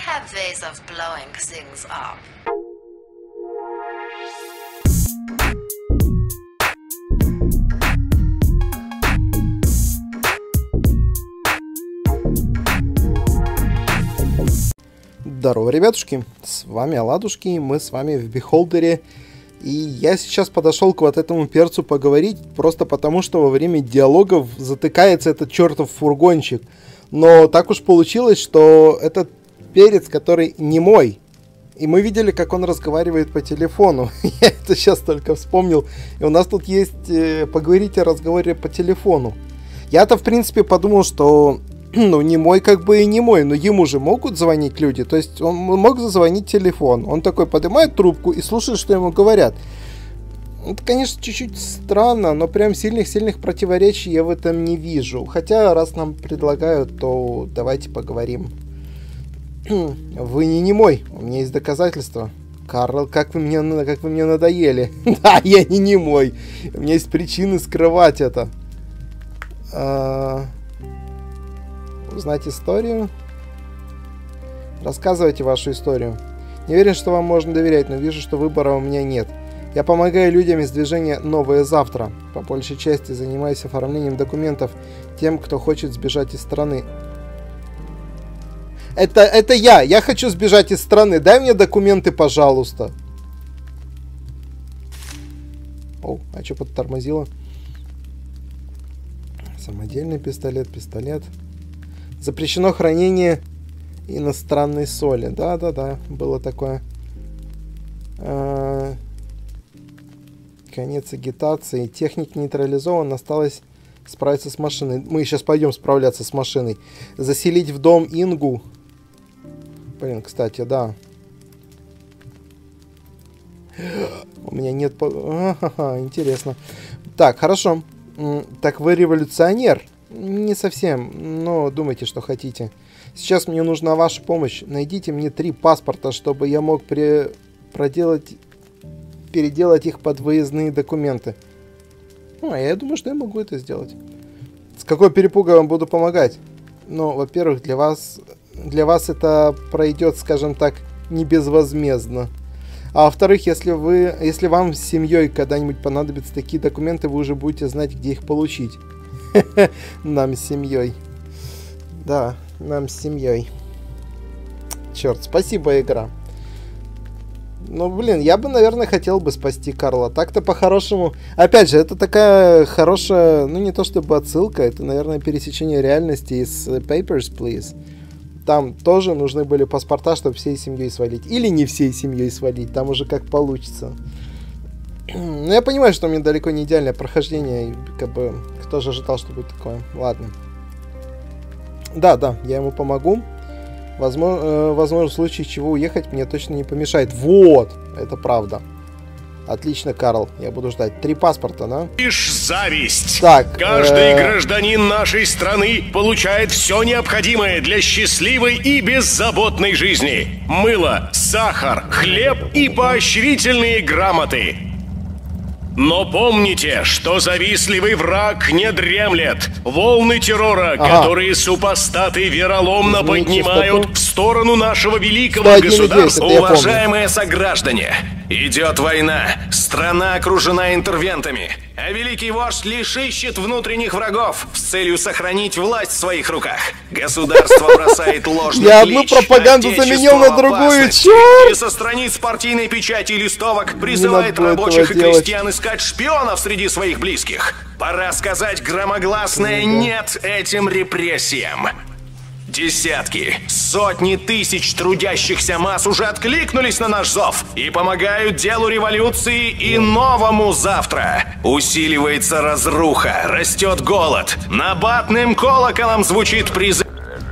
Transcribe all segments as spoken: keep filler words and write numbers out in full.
have ways of blowing things up. Здорово, ребятушки, с вами Оладушки, и мы с вами в Бихолдере. И я сейчас подошел к вот этому перцу поговорить, просто потому что во время диалогов затыкается этот чертов фургончик. Но так уж получилось, что этот перец, который не мой. И мы видели, как он разговаривает по телефону. Я это сейчас только вспомнил. И у нас тут есть э, поговорить о разговоре по телефону. Я-то, в принципе, подумал, что... Ну, не мой, как бы и не мой, но ему же могут звонить люди. То есть он мог зазвонить телефон. Он такой поднимает трубку и слушает, что ему говорят. Это, конечно, чуть-чуть странно, но прям сильных-сильных противоречий я в этом не вижу. Хотя, раз нам предлагают, то давайте поговорим. Вы не немой, у меня есть доказательства. Карл, как вы мне, как вы мне надоели. Да, я не немой. У меня есть причины скрывать это. Узнать историю. Рассказывайте вашу историю. Не уверен, что вам можно доверять, но вижу, что выбора у меня нет. Я помогаю людям из движения «Новое завтра». По большей части занимаюсь оформлением документов тем, кто хочет сбежать из страны. Это, это я! Я хочу сбежать из страны! Дай мне документы, пожалуйста! О, а что подтормозило? Самодельный пистолет, пистолет. Запрещено хранение иностранной соли. Да-да-да, было такое. А, конец агитации. Техник нейтрализован. Осталось справиться с машиной. Мы сейчас пойдем справляться с машиной. Заселить в дом Ингу. Блин, кстати, да. У меня нет... А-ха-ха, интересно. Так, хорошо. Так вы революционер? Не совсем, но думайте, что хотите. Сейчас мне нужна ваша помощь. Найдите мне три паспорта, чтобы я мог при... проделать... переделать их под выездные документы. Ну, а я думаю, что я могу это сделать. С какой перепугой вам буду помогать? Ну, во-первых, для вас... Для вас это пройдет, скажем так, не безвозмездно. А во-вторых, если вы... Если вам с семьей когда-нибудь понадобятся такие документы, вы уже будете знать, где их получить. Нам с семьей. Да, нам с семьей. Черт, спасибо, игра. Ну, блин, я бы, наверное, хотел бы спасти Карла. Так-то по-хорошему... Опять же, это такая хорошая... Ну, не то чтобы отсылка, это, наверное, пересечение реальности из Papers, Please. Там тоже нужны были паспорта, чтобы всей семьей свалить. Или не всей семьей свалить, там уже как получится. Ну, я понимаю, что у меня далеко не идеальное прохождение. Как бы, кто же ожидал, что будет такое? Ладно. Да, да, я ему помогу. Возможно, э, возможно, в случае чего уехать мне точно не помешает. Вот! Это правда. Отлично, Карл. Я буду ждать. Три паспорта, да? Лишь зависть. Так, Каждый э... гражданин нашей страны получает все необходимое для счастливой и беззаботной жизни. Мыло, сахар, хлеб и поощрительные грамоты. Но помните, что завистливый враг не дремлет. Волны террора, ага. которые супостаты вероломно Извините, поднимают в сторону нашего великого государства. Уважаемые сограждане, идет война. Страна окружена интервентами. А великий вождь лишь ищет внутренних врагов с целью сохранить власть в своих руках. Государство бросает ложный Я одну пропаганду заменил на другую, черт! И со страниц партийной печати и листовок призывает рабочих и крестьян искать шпионов среди своих близких. Пора сказать громогласное «нет» этим репрессиям. Десятки, сотни тысяч трудящихся масс уже откликнулись на наш зов и помогают делу революции и новому завтра. Усиливается разруха, растет голод. Набатным колоколом звучит призыв.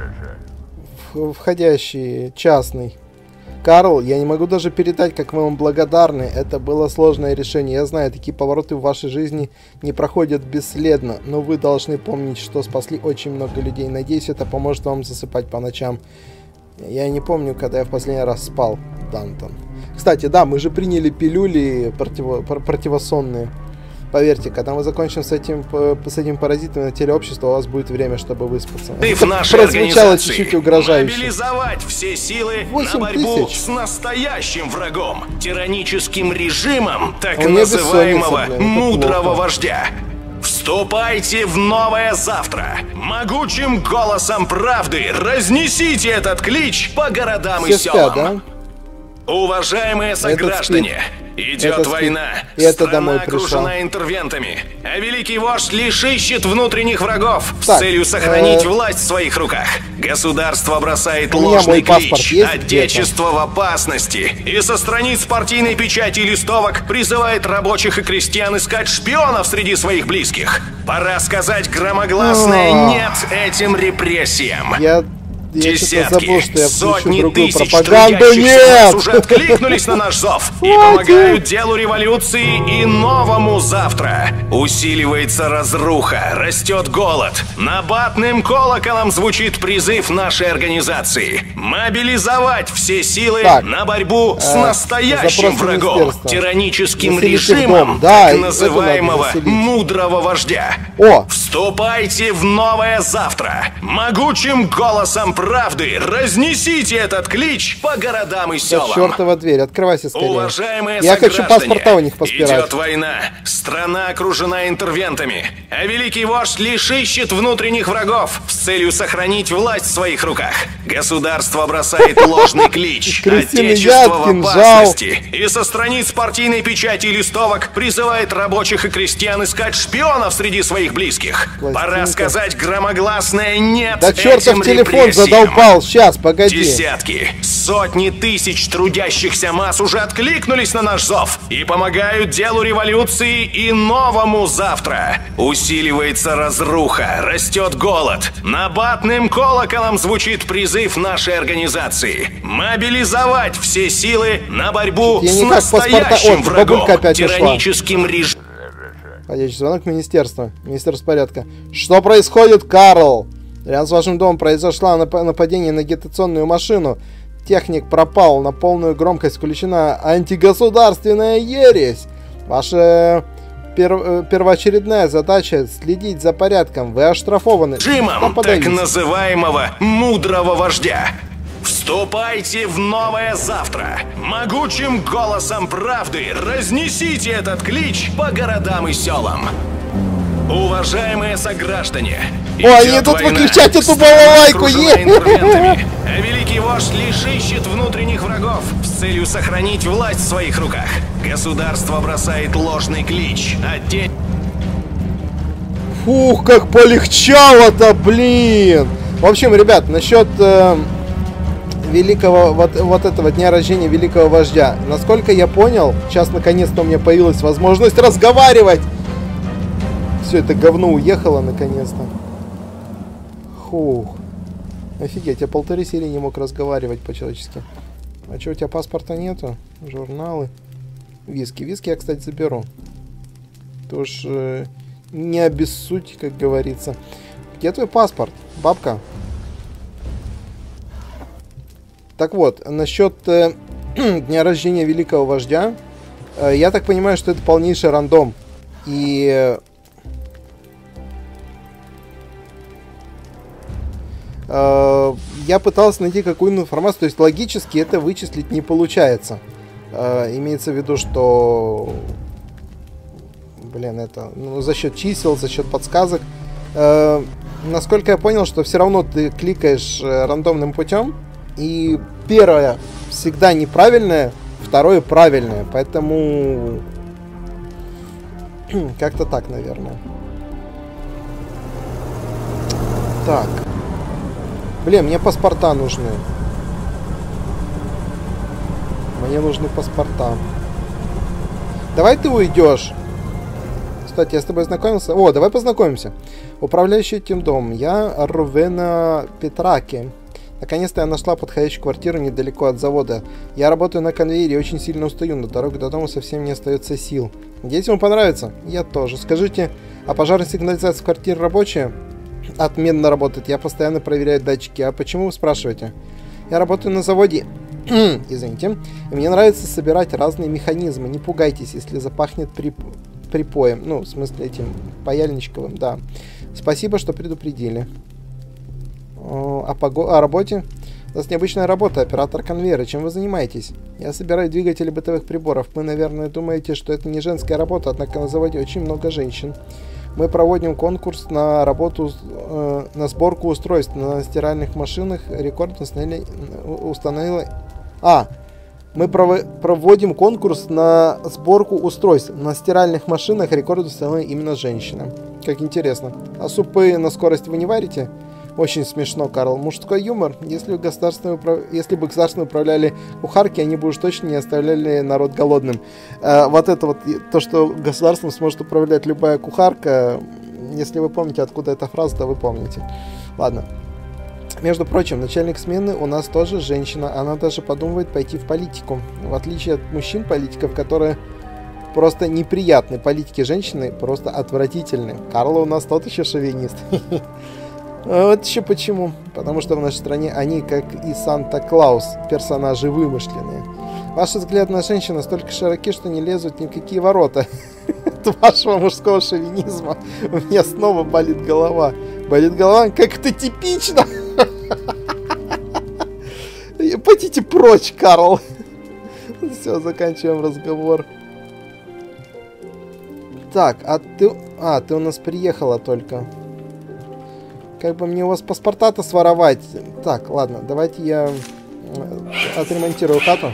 Входящий, частный. Карл, я не могу даже передать, как мы вам благодарны. Это было сложное решение. Я знаю, такие повороты в вашей жизни не проходят бесследно. Но вы должны помнить, что спасли очень много людей. Надеюсь, это поможет вам засыпать по ночам. Я не помню, когда я в последний раз спал, Дантон. Кстати, да, мы же приняли пилюли противо противосонные. Поверьте, когда мы закончим с этим, с этим паразитом на теле общества, у вас будет время, чтобы выспаться. Ты в нашей прозвучало организации чуть-чуть угрожающе. Мобилизовать все силы на восемь борьбу тысяч. с настоящим врагом, тираническим режимом так У меня называемого бессонница, блин, это мудрого плохо. вождя. Вступайте в новое завтра. Могучим голосом правды разнесите этот клич по городам Все и спят, селам. да? Уважаемые сограждане, идет Этот война, спит. И это страна домой пришла. окружена интервентами, а великий вождь лишь ищет внутренних врагов с Так, целью сохранить э, власть в своих руках. Государство бросает У меня ложный мой паспорт клич, есть отечество в опасности, и со страниц партийной печати и листовок призывает рабочих и крестьян искать шпионов среди своих близких. Пора сказать громогласное А. «нет» этим репрессиям. Я, я что-то Десятки, забыл, что я включу сотни другую тысяч пропаганду. трудящихся Нет! нас уже откликнулись на наш зов и Хватит! помогают делу революции и новому завтра. Усиливается разруха, растет голод. Набатным колоколом звучит призыв нашей организации. Мобилизовать все силы Так, на борьбу с э, настоящим запрос врагом, министерства. тираническим Заселите в режимом дом. Да, так и это надо называемого заселить. мудрого вождя. О! Вступайте в новое завтра. Могучим голосом правды разнесите этот клич по городам и Да селам. чертова дверь, открывайся скорее. Уважаемые Я хочу сограждане, паспорта у них поспирать. идет война, страна окружена интервентами, а великий вождь лишь ищет внутренних врагов с целью сохранить власть в своих руках. Государство бросает ложный клич, Кристина отечество в Яткин, опасности, и со страниц партийной печати и листовок призывает рабочих и крестьян искать шпионов среди своих близких. Пластинка. Пора сказать громогласное «нет» Да чертов этим телефон репрессиям. задолбал, сейчас, погоди. Десятки, сотни тысяч трудящихся масс уже откликнулись на наш зов и помогают делу революции и новому завтра. Усиливается разруха, растет голод. Набатным колоколом звучит призыв нашей организации. Мобилизовать все силы на борьбу Я с никак паспорта- настоящим О, врагом, бабулька опять ушла. тираническим режимом. Входящий звонок министерства. Министерство порядка. Что происходит, Карл? Рядом с вашим домом произошло нап- нападение на агитационную машину. Техник пропал. На полную громкость включена антигосударственная ересь. Ваша пер- первоочередная задача следить за порядком. Вы оштрафованы. Да Режимом так подавись. называемого мудрого вождя. Вступайте в новое завтра. Могучим голосом правды разнесите этот клич по городам и селам. Уважаемые сограждане, Ой, идет они тут война, выключать эту страна балалайку, окружена е- интервентами, а великий вождь лишь ищет внутренних врагов с целью сохранить власть в своих руках. Государство бросает ложный клич, а те... Фух, как полегчало-то, блин! В общем, ребят, насчет э, великого, вот, вот этого дня рождения великого вождя. Насколько я понял, сейчас наконец-то у меня появилась возможность разговаривать. Все это говно уехало наконец-то. Фух. Офигеть, я полторы серии не мог разговаривать по-человечески. А что, у тебя паспорта нету? Журналы. Виски. Виски я, кстати, заберу. Тоже э, не обессудь, как говорится. Где твой паспорт, бабка? Так вот, насчет э, дня рождения великого вождя. Э, я так понимаю, что это полнейший рандом. И... Э, э, я пытался найти какую-нибудь информацию. То есть логически это вычислить не получается. Э, имеется в виду, что... Блин, это... Ну, за счет чисел, за счет подсказок. Э, насколько я понял, что все равно ты кликаешь э, рандомным путем. И первое всегда неправильное, второе правильное. Поэтому... Как-то так, наверное. Так. Блин, мне паспорта нужны. Мне нужны паспорта. Давай ты уйдешь. Кстати, я с тобой знакомился. О, давай познакомимся. Управляющий этим домом. Я Рувена Петраки. Наконец-то я нашла подходящую квартиру недалеко от завода. Я работаю на конвейере и очень сильно устаю. На дорогу до дома совсем не остается сил. Надеюсь, вам понравится. Я тоже. Скажите, а пожарная сигнализация в квартире рабочая? Отменно работает. Я постоянно проверяю датчики. А почему вы спрашиваете? Я работаю на заводе. Извините. И мне нравится собирать разные механизмы. Не пугайтесь, если запахнет при... припоем. Ну, в смысле, этим паяльничковым, да. Спасибо, что предупредили. О, о, пого- о работе? У нас необычная работа, оператор конвейера. Чем вы занимаетесь? Я собираю двигатели бытовых приборов. Вы, наверное, думаете, что это не женская работа, однако на заводе очень много женщин. Мы проводим конкурс на работу, э, на сборку устройств на стиральных машинах. Рекорд установили... установили... А! Мы пров... проводим конкурс на сборку устройств на стиральных машинах. Рекорд установили именно женщина. Как интересно. А супы на скорость вы не варите? Очень смешно, Карл. Мужской юмор. Если, государственные управ... Если бы государственные управляли кухарки, они бы уж точно не оставляли народ голодным. Э, вот это вот, то, что государством сможет управлять любая кухарка, если вы помните, откуда эта фраза, то вы помните. Ладно. Между прочим, начальник смены у нас тоже женщина. Она даже подумывает пойти в политику. В отличие от мужчин-политиков, которые просто неприятны. Политики женщины просто отвратительны. Карл у нас тот еще шовинист. Вот еще почему. Потому что в нашей стране они, как и Санта-Клаус, персонажи вымышленные. Ваши взгляды на женщин настолько широки, что не лезут ни в какие ворота. От вашего мужского шовинизма у меня снова болит голова. Болит голова? Как это типично! Пойдите прочь, Карл. Все, заканчиваем разговор. Так, а ты... А, ты у нас приехала только. Как бы мне у вас паспорта-то своровать? Так, ладно, давайте я отремонтирую хату.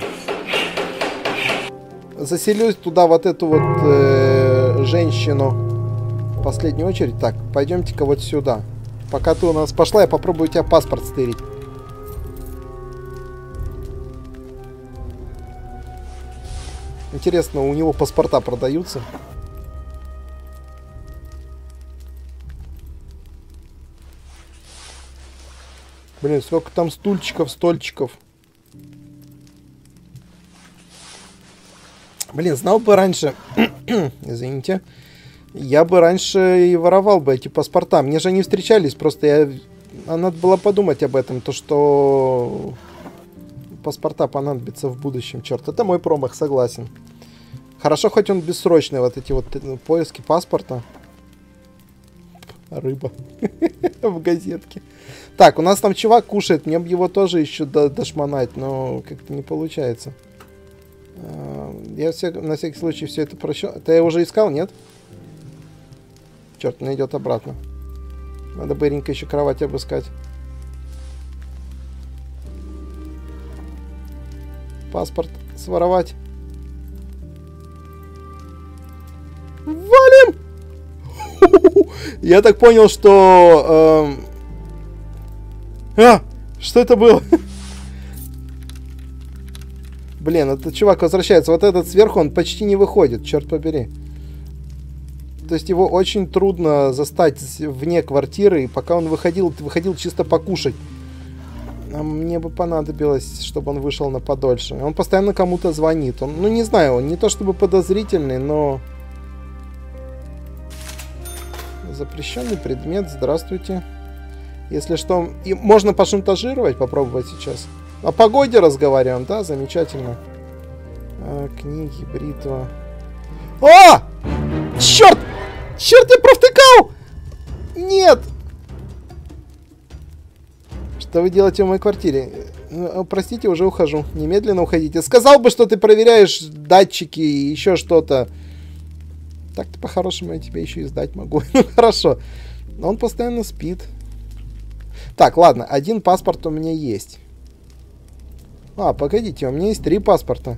Заселюсь туда вот эту вот э, женщину в последнюю очередь. Так, пойдемте-ка вот сюда. Пока ты у нас пошла, я попробую у тебя паспорт стырить. Интересно, у него паспорта продаются? Блин, сколько там стульчиков, стольчиков. Блин, знал бы раньше... Извините. Я бы раньше и воровал бы эти паспорта. Мне же они встречались, просто я... А надо было подумать об этом, то что... Паспорта понадобятся в будущем. Черт, это мой промах, согласен. Хорошо, хоть он бессрочный, вот эти вот поиски паспорта. Рыба. В газетке. Так, у нас там чувак кушает. Мне бы его тоже еще дошмонать, но как-то не получается. Я все, на всякий случай все это прощу. Ты уже искал, нет? Черт, он идет обратно. Надо быренько еще кровать обыскать. Паспорт своровать. Валим! Я так понял, что... Эм... А! Что это было? Блин, этот чувак возвращается. Вот этот сверху, он почти не выходит, черт побери. То есть его очень трудно застать вне квартиры, и пока он выходил, выходил чисто покушать. А мне бы понадобилось, чтобы он вышел на подольше. Он постоянно кому-то звонит. Он, ну, не знаю, он не то чтобы подозрительный, но... Запрещенный предмет, здравствуйте. Если что, и можно пошантажировать, попробовать сейчас. О погоде разговариваем, да, замечательно. А, книги, бритва. О! Черт! Черт, я провтыкал! Нет! Что вы делаете в моей квартире? Простите, уже ухожу. Немедленно уходите. Сказал бы, что ты проверяешь датчики и еще что-то. Так-то по-хорошему я тебе еще и сдать могу. Ну, хорошо. Но он постоянно спит. Так, ладно. Один паспорт у меня есть. А, погодите. У меня есть три паспорта.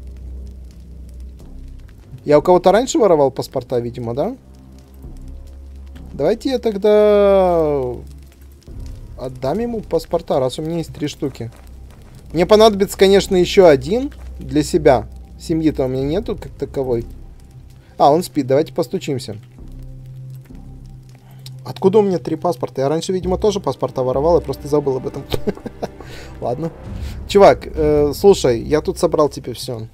Я у кого-то раньше воровал паспорта, видимо, да? Давайте я тогда отдам ему паспорта, раз у меня есть три штуки. Мне понадобится, конечно, еще один для себя. Семьи-то у меня нету как таковой. А, он спит. Давайте постучимся. Откуда у меня три паспорта? Я раньше, видимо, тоже паспорта воровал, я просто забыл об этом. Ладно. Чувак, э, слушай, я тут собрал тебе все.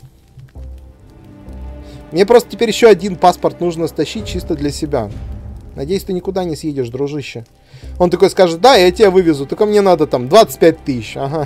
Мне просто теперь еще один паспорт нужно стащить чисто для себя. Надеюсь, ты никуда не съедешь, дружище. Он такой скажет, да, я тебя вывезу, только мне надо там двадцать пять тысяч. Ага.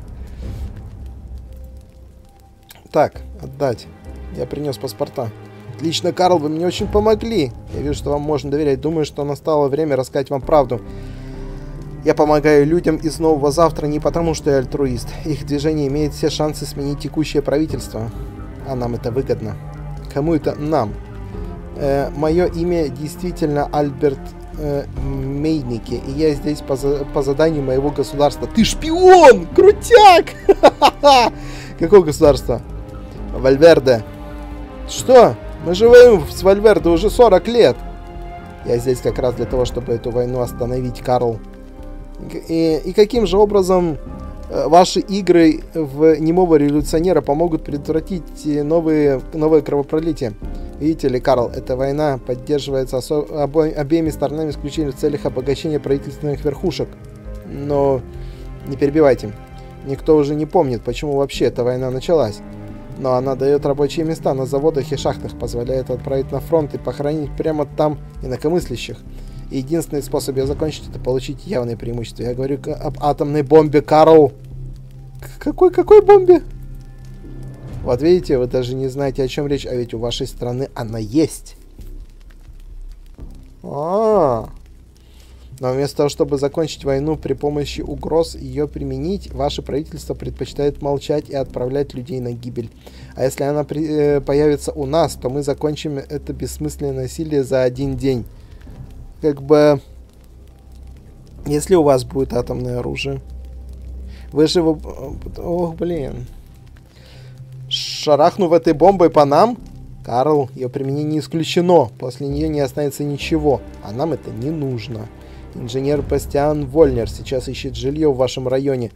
Так, отдать. Я принес паспорта. Отлично, Карл, вы мне очень помогли. Я вижу, что вам можно доверять. Думаю, что настало время рассказать вам правду. Я помогаю людям из Нового Завтра не потому, что я альтруист. Их движение имеет все шансы сменить текущее правительство. А нам это выгодно. Кому это нам? Э, мое имя действительно Альберт э, Мейнике, и я здесь по, за, по заданию моего государства. Ты шпион! Крутяк! Какого государства? Вальверде. Что? Мы же воюем с Вальверде уже сорок лет. Я здесь как раз для того, чтобы эту войну остановить, Карл. И, и каким же образом ваши игры в немого революционера помогут предотвратить новые, новые кровопролития? Видите ли, Карл, эта война поддерживается обо обеими сторонами исключительно в целях обогащения правительственных верхушек. Но не перебивайте. Никто уже не помнит, почему вообще эта война началась. Но она дает рабочие места на заводах и шахтах, позволяет отправить на фронт и похоронить прямо там инакомыслящих. И единственный способ ее закончить — это получить явные преимущества. Я говорю об атомной бомбе, Карл. Какой, какой бомбе? Вот видите, вы даже не знаете, о чем речь, а ведь у вашей страны она есть. А-а-а. Но вместо того, чтобы закончить войну при помощи угроз и ее применить, ваше правительство предпочитает молчать и отправлять людей на гибель. А если она при, э, появится у нас, то мы закончим это бессмысленное насилие за один день. Как бы... Если у вас будет атомное оружие... Вы же его... Ох, блин. Шарахнув этой бомбой по нам... Карл, ее применение не исключено. После нее не останется ничего. А нам это не нужно. Инженер Бастиан Вольнер сейчас ищет жилье в вашем районе.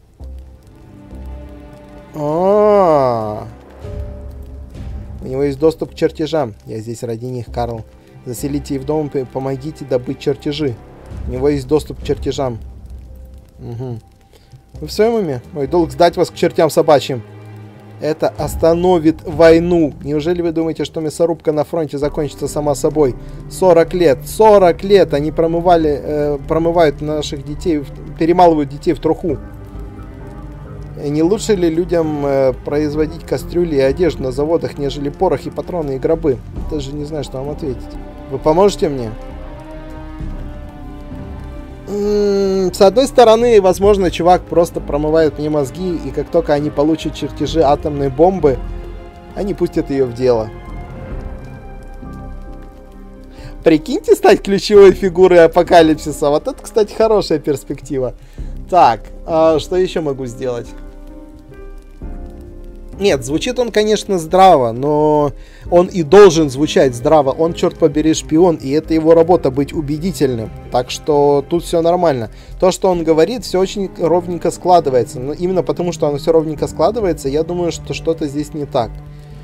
А-а-а. У него есть доступ к чертежам. Я здесь ради них, Карл. Заселите их в дом и помогите добыть чертежи. У него есть доступ к чертежам. Угу. Вы в своем уме? Мой долг сдать вас к чертям собачьим. Это остановит войну. Неужели вы думаете, что мясорубка на фронте закончится сама собой? сорок лет. сорок лет они промывали, э, промывают наших детей, перемалывают детей в труху. И не лучше ли людям э, производить кастрюли и одежду на заводах, нежели порох и патроны и гробы? Даже не знаю, что вам ответить. Вы поможете мне? С одной стороны, возможно, чувак просто промывает мне мозги, и как только они получат чертежи атомной бомбы, они пустят ее в дело. Прикиньте стать ключевой фигурой апокалипсиса. Вот это, кстати, хорошая перспектива. Так, а что еще могу сделать? Нет, звучит он, конечно, здраво, но он и должен звучать здраво. Он, черт побери, шпион, и это его работа — быть убедительным. Так что тут все нормально. То, что он говорит, все очень ровненько складывается. Но именно потому, что оно все ровненько складывается, я думаю, что что-то здесь не так.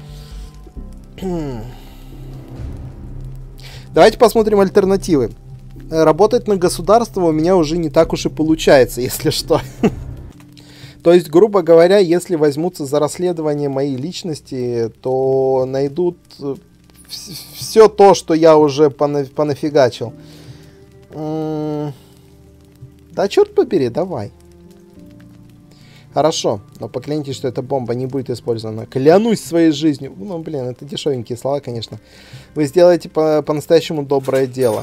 Давайте посмотрим альтернативы. Работать на государство у меня уже не так уж и получается, если что. То есть, грубо говоря, если возьмутся за расследование моей личности, то найдут все то, что я уже пона понафигачил. Да черт побери, давай. Хорошо, но поклянитесь, что эта бомба не будет использована. Клянусь своей жизнью. Ну, блин, это дешевенькие слова, конечно. Вы сделаете по-настоящему доброе дело.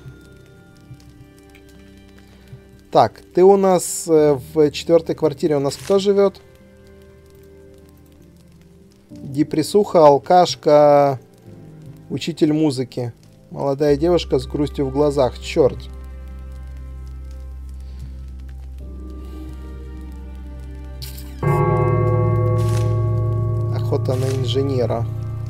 Так, ты у нас э, в четвертой квартире. У нас кто живет? Депрессуха, алкашка, учитель музыки. Молодая девушка с грустью в глазах. Черт. Охота на инженера.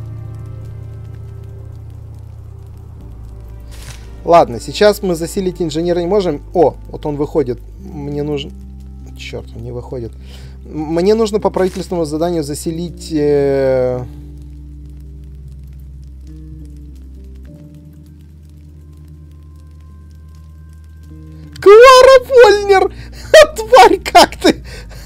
Ладно, сейчас мы заселить инженера не можем. О, вот он выходит. Мне нужно... Черт, он не выходит. Мне нужно по правительственному заданию заселить... Э... Клара Вольнер! Тварь, как ты?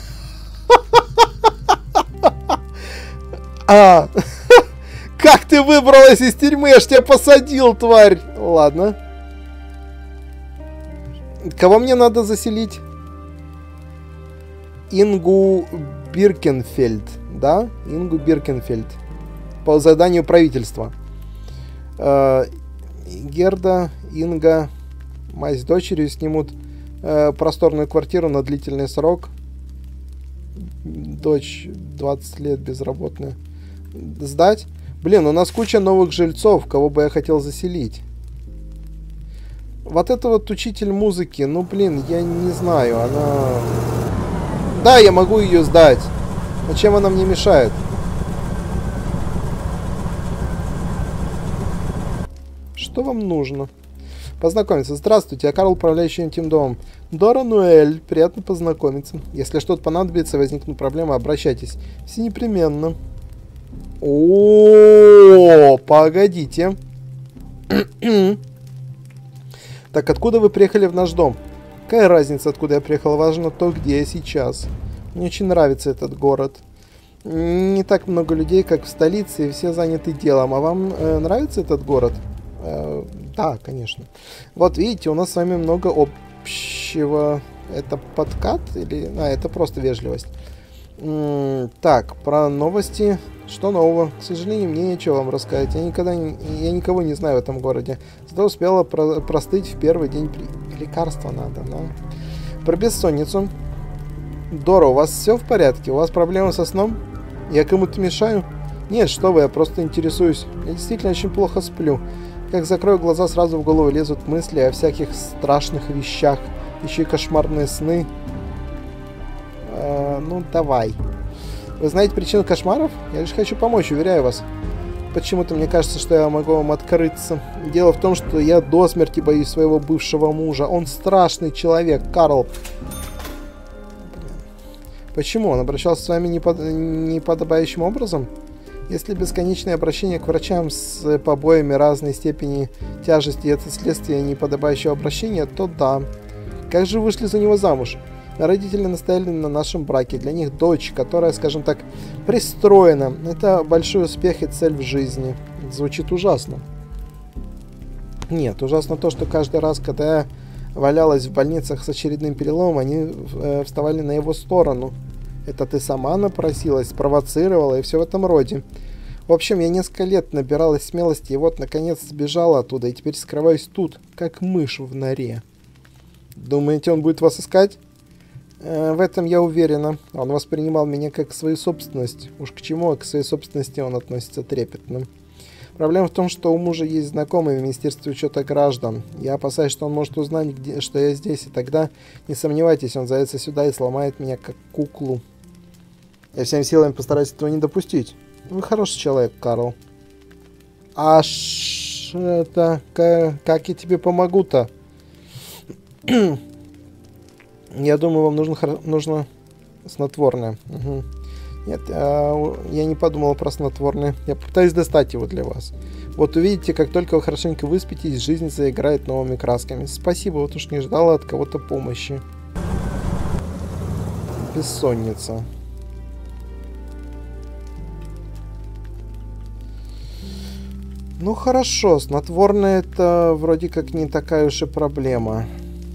А, как ты выбралась из тюрьмы? Я ж тебя посадил, тварь. Ладно. Кого мне надо заселить? Ингу Биркенфельд. Да? Ингу Биркенфельд. По заданию правительства. Э, Герда, Инга, мать с дочерью снимут э, просторную квартиру на длительный срок. Дочь двадцать лет безработная. Сдать? Блин, у нас куча новых жильцов, кого бы я хотел заселить. Вот это вот учитель музыки, ну блин, я не знаю, она... Да, я могу ее сдать. Но чем она мне мешает? Что вам нужно? Познакомиться. Здравствуйте, я Карл, управляющий этим домом. Дора Нуэль, приятно познакомиться. Если что-то понадобится, возникнут проблемы, обращайтесь. Все непременно. О, погодите. Так, откуда вы приехали в наш дом? Какая разница, откуда я приехал? Важно то, где я сейчас. Мне очень нравится этот город. Не так много людей, как в столице, и все заняты делом. А вам э, нравится этот город? Э, да, конечно. Вот видите, у нас с вами много общего. Это подкат? Или... А, это просто вежливость. М-м, так, про новости. Что нового? К сожалению, мне нечего вам рассказать. Я никогда не... Я никого не знаю в этом городе. Зато успела про... простыть в первый день. При... Лекарства надо, да? Про бессонницу. Дора, у вас все в порядке? У вас проблемы со сном? Я кому-то мешаю? Нет, что вы, я просто интересуюсь. Я действительно очень плохо сплю. Как закрою глаза, сразу в голову лезут мысли о всяких страшных вещах. Еще и кошмарные сны. Э, ну, давай. Вы знаете причину кошмаров? Я лишь хочу помочь, уверяю вас. Почему-то мне кажется, что я могу вам открыться. Дело в том, что я до смерти боюсь своего бывшего мужа. Он страшный человек, Карл. Почему? Он обращался с вами непод... неподобающим образом? Если бесконечное обращение к врачам с побоями разной степени тяжести — это следствие неподобающего обращения, то да. Как же вы вышли за него замуж? Родители настояли на нашем браке. Для них дочь, которая, скажем так, пристроена. Это большой успех и цель в жизни. Звучит ужасно. Нет, ужасно то, что каждый раз, когда я валялась в больницах с очередным переломом, они э, вставали на его сторону. Это ты сама напросилась, спровоцировала и все в этом роде. В общем, я несколько лет набиралась смелости и вот, наконец, сбежала оттуда и теперь скрываюсь тут, как мышь в норе. Думаете, он будет вас искать? Э, в этом я уверена. Он воспринимал меня как свою собственность. Уж к чему, а к своей собственности он относится трепетно. Проблема в том, что у мужа есть знакомые в Министерстве учета граждан. Я опасаюсь, что он может узнать, где, что я здесь, и тогда, не сомневайтесь, он заявится сюда и сломает меня как куклу. Я всеми силами постараюсь этого не допустить. Вы хороший человек, Карл. Аж это... Как, как я тебе помогу-то? Я думаю, вам нужно, нужно снотворное. Угу. Нет, я не подумал про снотворное. Я попытаюсь достать его для вас. Вот увидите, как только вы хорошенько выспитесь, жизнь заиграет новыми красками. Спасибо, вот уж не ждала от кого-то помощи. Бессонница. Ну хорошо, снотворное это вроде как не такая уж и проблема.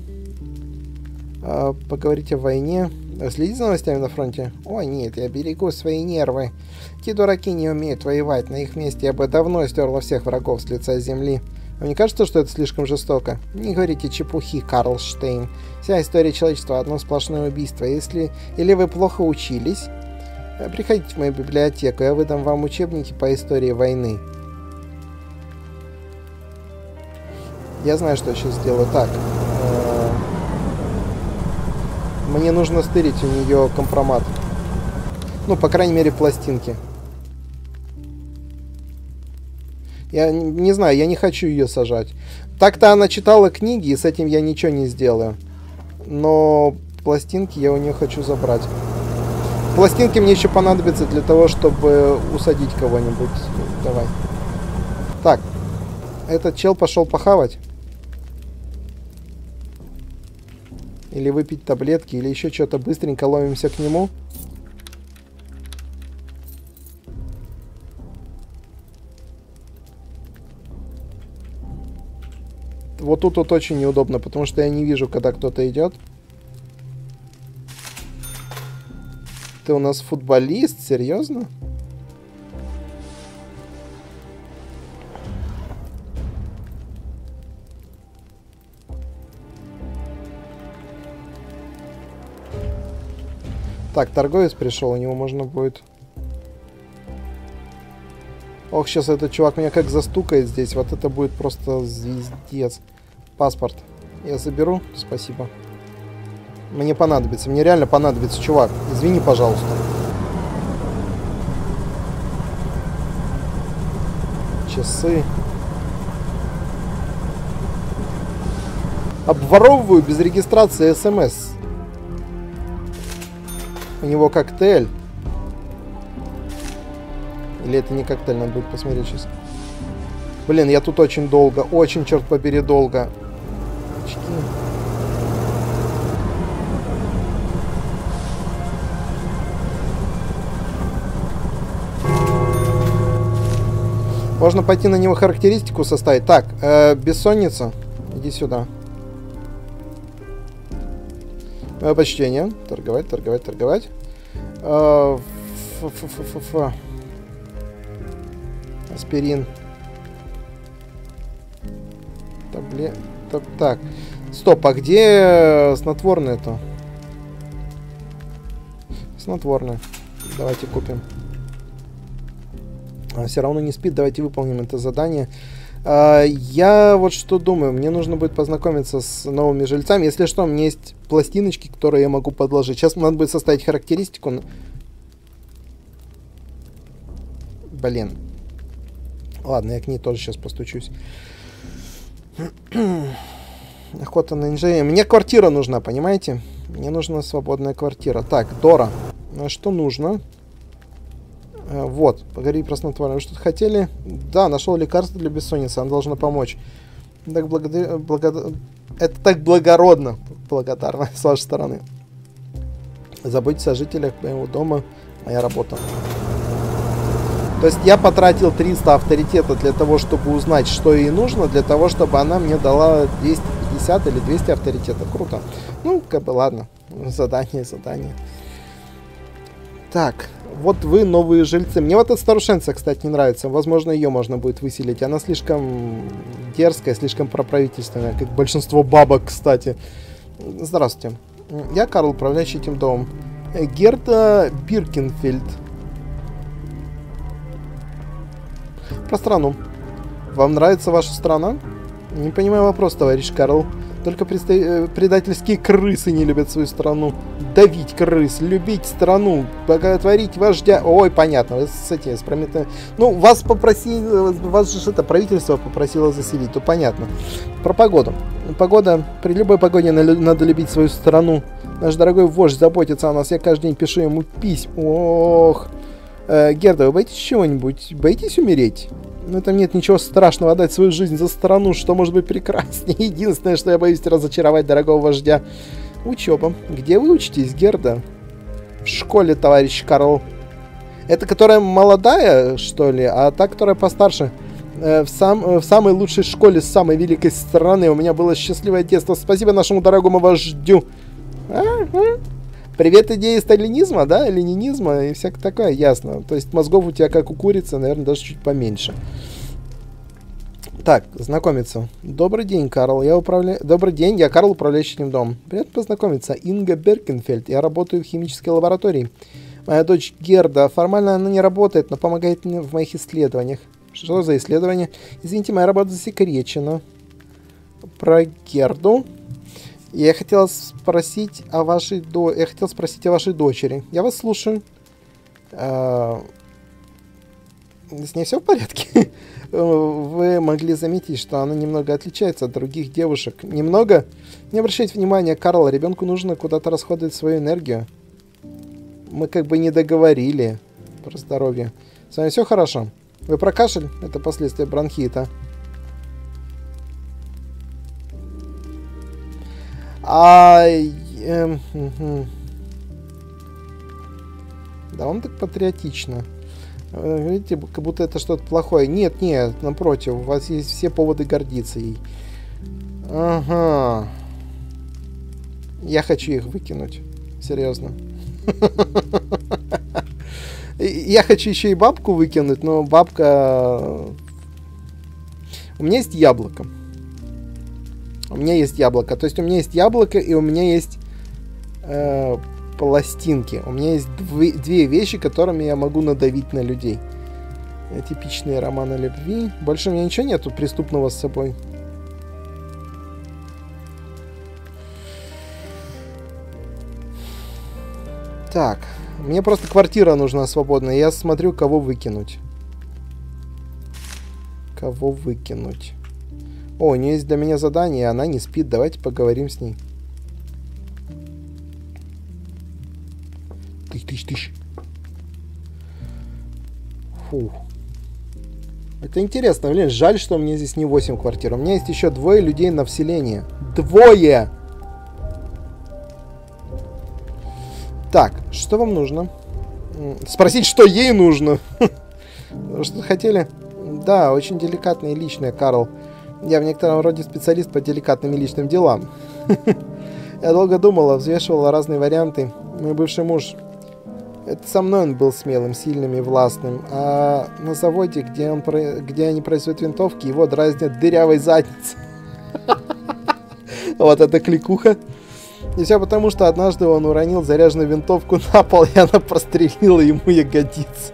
А, поговорить о войне. Следите за новостями на фронте? О нет, я берегу свои нервы. Эти дураки не умеют воевать. На их месте я бы давно стерла всех врагов с лица земли. Вам не кажется, что это слишком жестоко? Не говорите чепухи, Карл Штейн. Вся история человечества — одно сплошное убийство. Если... Или вы плохо учились? Приходите в мою библиотеку, я выдам вам учебники по истории войны. Я знаю, что я сейчас сделаю. Так. Мне нужно стырить у нее компромат. Ну, по крайней мере, пластинки. Я не знаю, я не хочу ее сажать. Так-то она читала книги, и с этим я ничего не сделаю. Но пластинки я у нее хочу забрать. Пластинки мне еще понадобятся для того, чтобы усадить кого-нибудь. Давай. Так. Этот чел пошел похавать. Или выпить таблетки, или еще что-то. Быстренько ломимся к нему. Вот тут вот очень неудобно, потому что я не вижу, когда кто-то идет. Ты у нас футболист? Серьезно? Так, торговец пришел, у него можно будет... Ох, сейчас этот чувак меня как застукает здесь. Вот это будет просто звездец. Паспорт. Я заберу. Спасибо. Мне понадобится. Мне реально понадобится, чувак. Извини, пожалуйста. Часы. Обворовываю без регистрации СМС. У него коктейль. Или это не коктейль, надо будет посмотреть сейчас. Блин, я тут очень долго. Очень, черт побери, долго. Очки. Можно пойти на него характеристику составить. Так, э, бессонница. Иди сюда. Мое почтение. Торговать, торговать, торговать. Э, фу-фу-фу-фу-фу. Аспирин. Табле... Так, так. Стоп, а где снотворное-то? Снотворное. Давайте купим. А, все равно не спит. Давайте выполним это задание. А, я вот что думаю. Мне нужно будет познакомиться с новыми жильцами. Если что, у меня есть пластиночки, которые я могу подложить. Сейчас надо будет составить характеристику. Блин. Ладно, я к ней тоже сейчас постучусь. Охота на инженера. Мне квартира нужна, понимаете? Мне нужна свободная квартира. Так, Дора. Что нужно? А, вот, поговори про снотворное. Вы что-то хотели? Да, нашел лекарство для бессонницы. Оно должно помочь. Так благодар... Благо... Это так благородно. Благодарно с вашей стороны. Заботьтесь о жителях моего дома. Моя работа. То есть я потратил триста авторитета для того, чтобы узнать, что ей нужно, для того, чтобы она мне дала двести пятьдесят или двести авторитета. Круто. Ну, как бы, ладно. Задание, задание. Так, вот вы новые жильцы. Мне вот эта старушенца, кстати, не нравится. Возможно, ее можно будет выселить. Она слишком дерзкая, слишком проправительственная, как большинство бабок, кстати. Здравствуйте. Я Карл, управляющий этим домом. Герда Биркенфельд. Про страну. Вам нравится ваша страна? Не понимаю вопрос, товарищ Карл. Только предста... предательские крысы не любят свою страну. Давить крыс, любить страну, боготворить вождя. Ой, понятно, с этим, с прометом. Ну, вас попросили, вас же это правительство попросило заселить, то понятно. Про погоду. Погода, при любой погоде надо любить свою страну. Наш дорогой вождь заботится о нас, я каждый день пишу ему письма. Ох. Э, Герда, вы боитесь чего-нибудь? Боитесь умереть? Ну, там нет ничего страшного, отдать свою жизнь за страну, что может быть прекраснее. Единственное, что я боюсь разочаровать дорогого вождя. Учеба. Где вы учитесь, Герда? В школе, товарищ Карл. Это которая молодая, что ли? А та, которая постарше? Э, в, сам, в самой лучшей школе самой великой страны у меня было счастливое детство. Спасибо нашему дорогому вождю. А-а-а. Привет идеи сталинизма, да, ленинизма и всякое такое, ясно. То есть мозгов у тебя как у курицы, наверное, даже чуть поменьше. Так, знакомиться. Добрый день, Карл, я управляю... Добрый день, я Карл, управляющий этим домом. Приятно познакомиться. Инга Беркенфельд, я работаю в химической лаборатории. Моя дочь Герда, формально она не работает, но помогает мне в моих исследованиях. Что за исследования? Извините, моя работа засекречена. Про Герду. Я хотел спросить о вашей до... Я хотел спросить о вашей дочери. Я вас слушаю. А... С ней все в порядке? Вы могли заметить, что она немного отличается от других девушек. Немного? Не обращайте внимания, Карл, ребенку нужно куда-то расходовать свою энергию. Мы как бы не договорили про здоровье. С вами все хорошо? Вы про кашель? Это последствия бронхита. А... Э, угу. Да он так патриотично. Видите, как будто это что-то плохое. Нет, нет, напротив, у вас есть все поводы гордиться ей. Ага. Я хочу их выкинуть. Серьезно. Я хочу еще и бабку выкинуть, но бабка... У меня есть яблоко. У меня есть яблоко. То есть у меня есть яблоко, и у меня есть э, пластинки. У меня есть две, две вещи, которыми я могу надавить на людей. Типичные романы любви. Больше у меня ничего нету преступного с собой. Так, мне просто квартира нужна свободная. Я смотрю, кого выкинуть. Кого выкинуть? О, у нее есть для меня задание, она не спит. Давайте поговорим с ней. Тыщ, тыщ, тыщ. Фу. Это интересно, блин. Жаль, что у меня здесь не восемь квартир. У меня есть еще двое людей на вселение. Двое! Так, что вам нужно? Спросить, что ей нужно. Что хотели? Да, очень деликатное и личное, Карл. Я в некотором роде специалист по деликатным и личным делам. Я долго думала, взвешивала разные варианты. Мой бывший муж... Это со мной он был смелым, сильным и властным. А на заводе, где, он, где они производят винтовки, его дразнят дырявой задницей. Вот это кликуха. И все потому, что однажды он уронил заряженную винтовку на пол, и она прострелила ему ягодицу.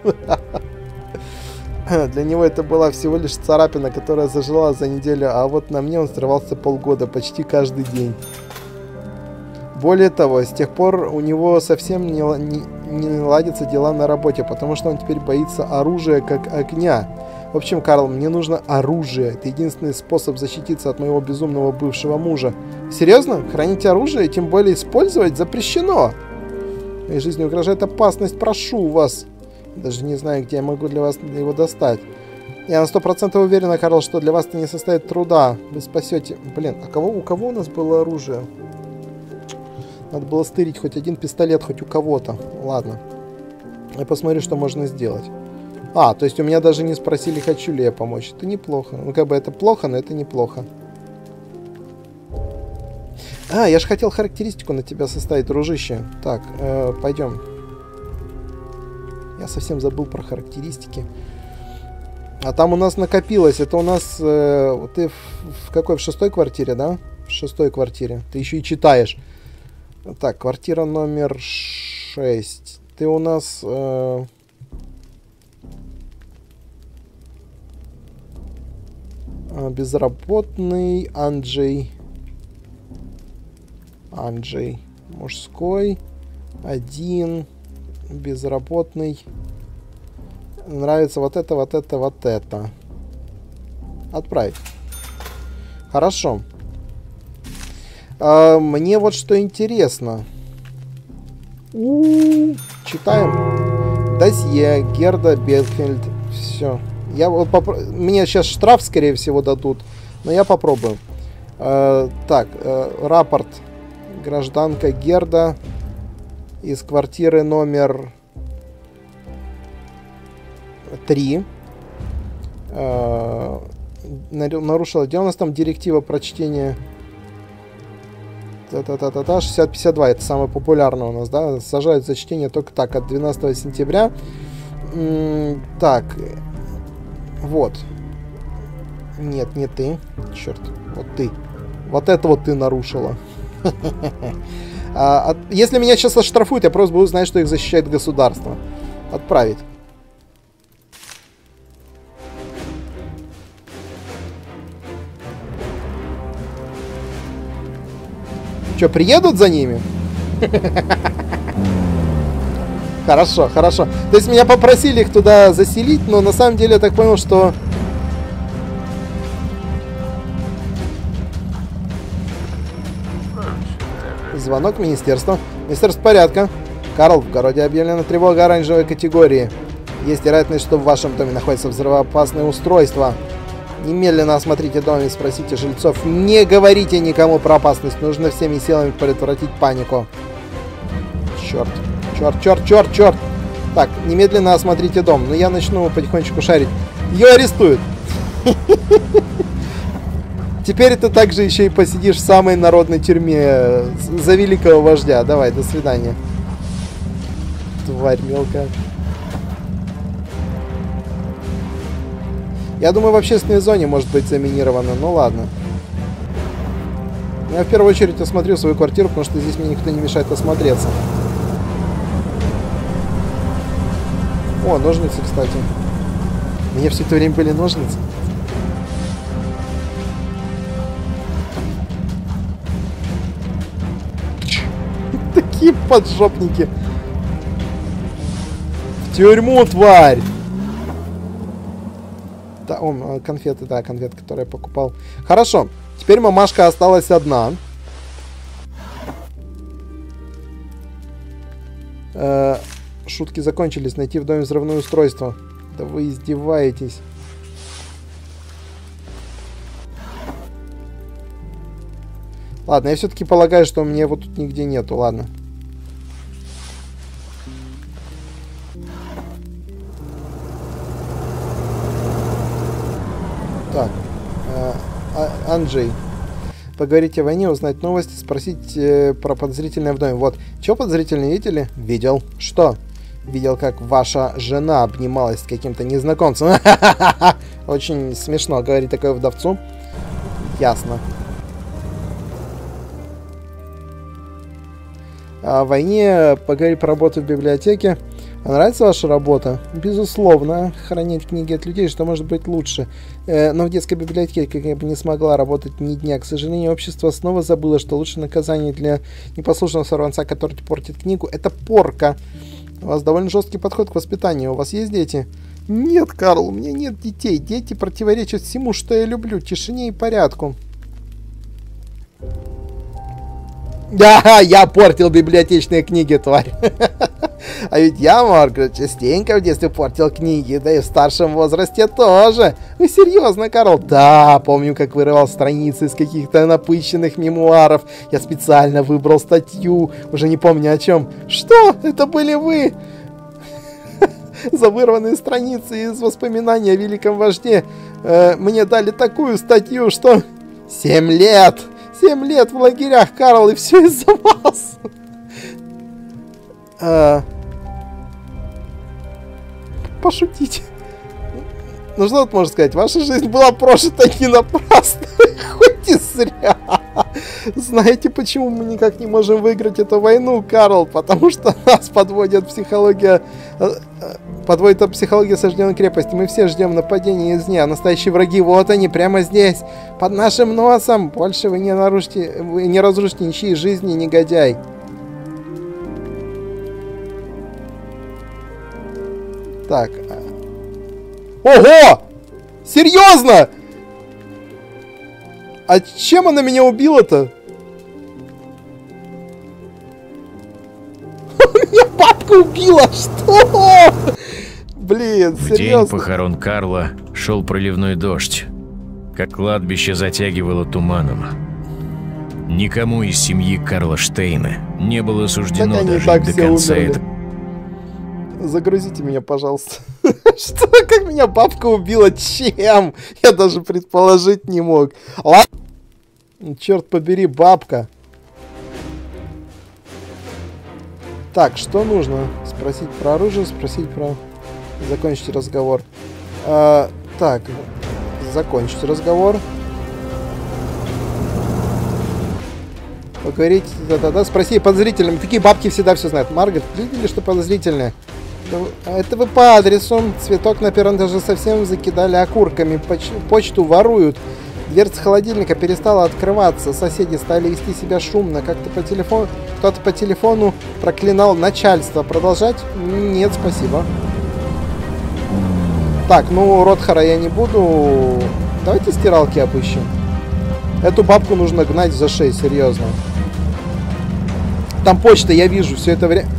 Для него это была всего лишь царапина, которая зажила за неделю, а вот на мне он срывался полгода, почти каждый день. Более того, с тех пор у него совсем не, не, не ладятся дела на работе, потому что он теперь боится оружия как огня. В общем, Карл, мне нужно оружие. Это единственный способ защититься от моего безумного бывшего мужа. Серьезно? Хранить оружие и тем более использовать запрещено. Моей жизни угрожает опасность, прошу вас. Даже не знаю, где я могу для вас его достать. Я на сто процентов уверена, Карл, что для вас это не составит труда. Вы спасете... Блин, а кого, у кого у нас было оружие? Надо было стырить хоть один пистолет, хоть у кого-то. Ладно. Я посмотрю, что можно сделать. А, то есть у меня даже не спросили, хочу ли я помочь. Это неплохо. Ну, как бы это плохо, но это неплохо. А, я же хотел характеристику на тебя составить, дружище. Так, э, пойдем. Я совсем забыл про характеристики. А там у нас накопилось. Это у нас... Э, ты в, в какой? В шестой квартире, да? В шестой квартире. Ты еще и читаешь. Так, квартира номер шесть. Ты у нас... Э... Безработный Анджей. Анджей. Мужской. Один. Безработный. Нравится вот это, вот это, вот это. Отправить. Хорошо. А, мне вот что интересно. У-у-у. Читаем. Досье Герда Бетфельд. Все. Я вот попро... Мне сейчас штраф, скорее всего, дадут. Но я попробую. А, так, а, рапорт. Гражданка Герда из квартиры номер три. А, нарушила. Где у нас там директива про чтение? Та-та-та-та-та, шестьдесят пятьдесят два, это самое популярное у нас, да? Сажают за чтение только так, от двенадцатого сентября. М-м, так. Вот. Нет, не ты. Черт, вот ты. Вот это вот ты нарушила. а, от, если меня сейчас оштрафуют, я просто буду знать, что их защищает государство. Отправить. Что, приедут за ними? Хорошо, хорошо. То есть меня попросили их туда заселить, но на самом деле я так понял, что... Звонок министерства. Министерство порядка. Карл, в городе объявлена тревога оранжевой категории. Есть вероятность, что в вашем доме находится взрывоопасное устройство. Немедленно осмотрите дом и спросите жильцов. Не говорите никому про опасность. Нужно всеми силами предотвратить панику. Черт. Черт, черт, черт, черт. Так, немедленно осмотрите дом. Но я начну потихонечку шарить. Ее арестуют. Теперь ты также еще и посидишь в самой народной тюрьме за великого вождя. Давай, до свидания. Тварь мелкая. Я думаю, в общественной зоне может быть заминировано. Ну ладно. Я в первую очередь осмотрю свою квартиру, потому что здесь мне никто не мешает осмотреться. О, ножницы, кстати. У меня все это время были ножницы. Такие поджопники. В тюрьму, тварь! Да, о, конфеты, да, конфеты, которые я покупал. Хорошо. Теперь мамашка осталась одна. Э, шутки закончились. Найти в доме взрывное устройство. Да вы издеваетесь. Ладно, я все-таки полагаю, что у меня его тут нигде нету. Ладно. Так. Э, а, Анджей. Поговорить о войне, узнать новости, спросить э, про подозрительное в доме. Вот. Чего подозрительное видели? Видел. Что? Видел, как ваша жена обнималась с каким-то незнакомцем. Очень смешно говорить такое вдовцу. Ясно. О войне, поговорить про работу в библиотеке. А нравится ваша работа? Безусловно. Хранить книги от людей, что может быть лучше. Э, но в детской библиотеке я бы не смогла работать ни дня. К сожалению, общество снова забыло, что лучшее наказание для непослушного сорванца, который портит книгу, это порка. У вас довольно жесткий подход к воспитанию. У вас есть дети? Нет, Карл, у меня нет детей. Дети противоречат всему, что я люблю. Тишине и порядку. Да, я портил библиотечные книги, тварь. А ведь я, Маргарет, частенько в детстве портил книги, да и в старшем возрасте тоже. Вы серьезно, Карл? Да, помню, как вырывал страницы из каких-то напыщенных мемуаров. Я специально выбрал статью, уже не помню о чем. Что? Это были вы? За вырванные страницы из воспоминаний о великом вожде. Э, мне дали такую статью, что... Семь лет! Семь лет в лагерях, Карл, и все из-за вас. А... Пошутите. Ну что тут можно сказать? Ваша жизнь была прожита не напрасно. Хоть и зря. Знаете, почему мы никак не можем выиграть эту войну, Карл? Потому что нас подводит психология... Подводит психология осажденной крепости. Мы все ждем нападения извне, а настоящие враги, вот они, прямо здесь, под нашим носом. Больше вы не нарушите, вы не разрушите ничьи жизни, негодяй. Так. Ого! Серьезно? А чем она меня убила-то? Меня бабка убила! Что? Блин, в серьезно? день похорон Карла шел проливной дождь, как кладбище затягивало туманом. Никому из семьи Карла Штейна не было суждено дожить до конца этого. Загрузите меня, пожалуйста. Что? Как меня бабка убила? Чем? Я даже предположить не мог. Ладно. Черт побери, бабка. Так, что нужно? Спросить про оружие, спросить про... Закончить разговор. А, так, закончить разговор. Поговорить, да-да-да, спроси подозрительным. Такие бабки всегда все знают. Маргарет, видели, что подозрительное? Это вы по адресу. Цветок на первом этаже совсем закидали окурками. Поч почту воруют. Дверца холодильника перестала открываться. Соседи стали вести себя шумно. Как-то по телефону... Кто-то по телефону проклинал начальство. Продолжать? Нет, спасибо. Так, ну, Ротхара я не буду. Давайте стиралки обыщем. Эту бабку нужно гнать за шею, серьезно. Там почта, я вижу, все это время...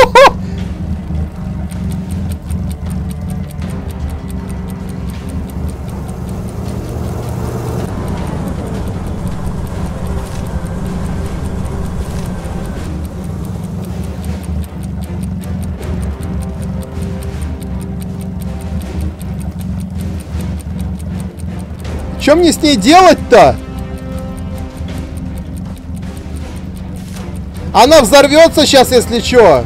Что мне с ней делать-то? Она взорвется сейчас, если что.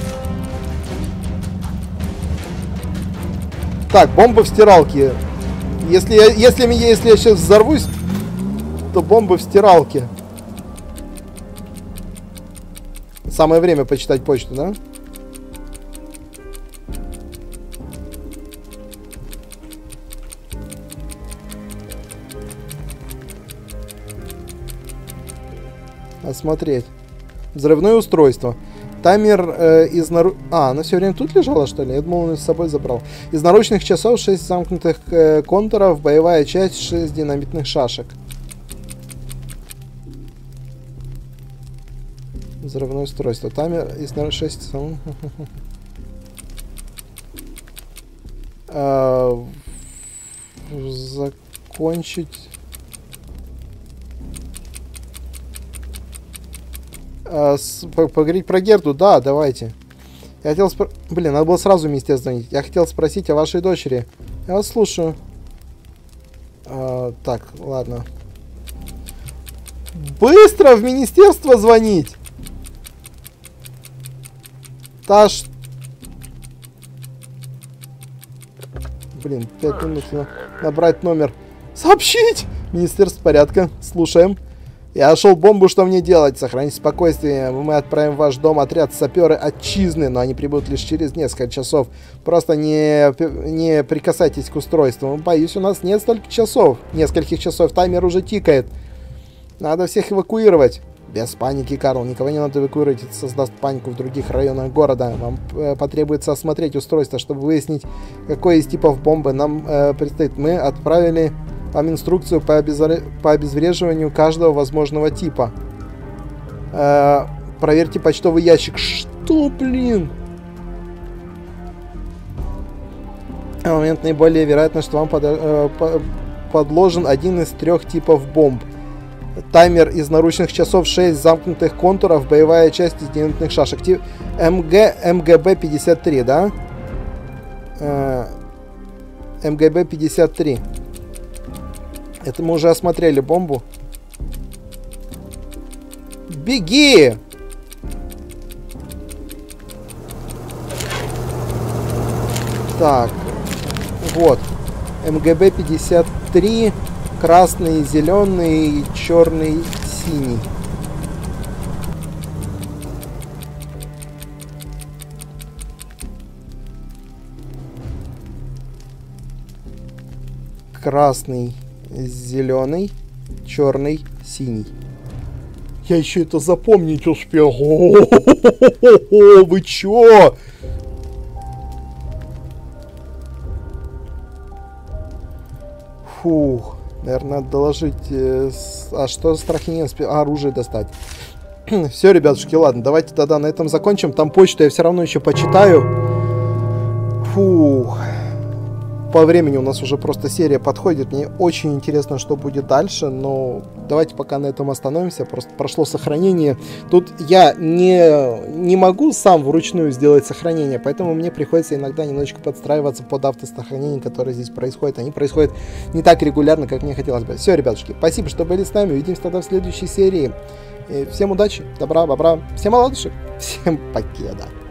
Так, бомба в стиралке. Если я, если, если я сейчас взорвусь, то бомба в стиралке. Самое время почитать почту, да? осмотреть. Взрывное устройство. Таймер э, из нару... А, она все время тут лежала, что ли? Я думал, он с собой забрал. Из наручных часов шесть замкнутых э, контуров, боевая часть, шесть динамитных шашек. Взрывное устройство. Таймер из шесть... А, закончить... А, с, по, поговорить про Герду, да, давайте. Я хотел спро... Блин, надо было сразу вместе звонить. Я хотел спросить о вашей дочери. Я вас слушаю. А, так, ладно. Быстро в министерство звонить! Таш... Блин, пять минут набрать номер. Сообщить! Министерство порядка. Слушаем. Я нашел бомбу, что мне делать? Сохраните спокойствие. Мы отправим в ваш дом отряд саперы отчизны, но они прибудут лишь через несколько часов. Просто не, не прикасайтесь к устройству. Боюсь, у нас нет столько часов. Нескольких часов. Таймер уже тикает. Надо всех эвакуировать. Без паники, Карл. Никого не надо эвакуировать. Это создаст панику в других районах города. Вам э, потребуется осмотреть устройство, чтобы выяснить, какой из типов бомбы нам э, предстоит. Мы отправили... вам инструкцию по, обезвре... по обезвреживанию каждого возможного типа. Э, проверьте почтовый ящик. Что, блин? В момент наиболее вероятно, что вам под... э, по... подложен один из трех типов бомб. Таймер из наручных часов, шесть замкнутых контуров, боевая часть из динамитных шашек. Тип... МГ... МГБ пятьдесят три, да? Э, МГБ пятьдесят три. Это мы уже осмотрели бомбу. Беги! Так. Вот. МГБ пятьдесят три. Красный, зеленый, черный, синий. Красный, зеленый, черный, синий. Я еще это запомнить успел. О-о-о-о-о-о, вы чё? Фух. Наверное, надо доложить... Э, с... А что страхи не успел? А, оружие достать. Все, ребятушки, ладно. Давайте тогда на этом закончим. Там почту я все равно еще почитаю. Фух. По времени у нас уже просто серия подходит. Мне очень интересно, что будет дальше. Но давайте пока на этом остановимся. Просто прошло сохранение. Тут я не, не могу сам вручную сделать сохранение. Поэтому мне приходится иногда немножечко подстраиваться под автосохранение, которое здесь происходит. Они происходят не так регулярно, как мне хотелось бы. Все, ребятушки, спасибо, что были с нами. Увидимся тогда в следующей серии. И всем удачи, добра, бобра. Всем оладушек. Всем покеда.